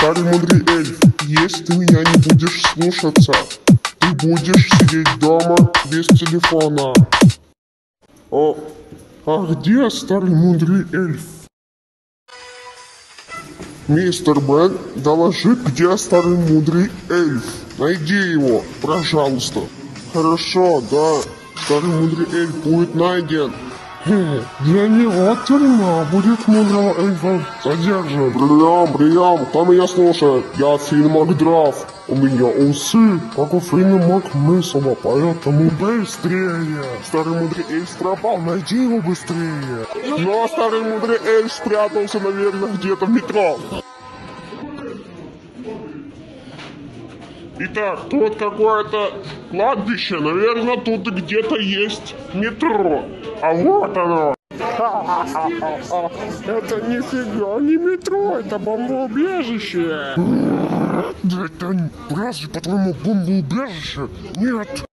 старый мудрый эльф, если ты меня не будешь слушаться, ты будешь сидеть дома без телефона. А где старый мудрый эльф? Мистер Бен, доложи, где старый мудрый эльф. Найди его, пожалуйста. Хорошо, да, старый мудрый эльф будет найден. Для него тюрьма будет мудрого эльфа содержать. Прием, кто меня слушает? Я Финн Макдраф. У меня усы, как у Финна Макмысова, поэтому быстрее. Старый мудрый эльф пропал, найди его быстрее. Но старый мудрый эльф спрятался, наверное, где-то в метро. Итак, тут какое-то кладбище, наверное, тут где-то есть метро. А вот оно. Это нифига не метро, это бомбоубежище. Да это разве, по-твоему, бомбоубежище? Нет.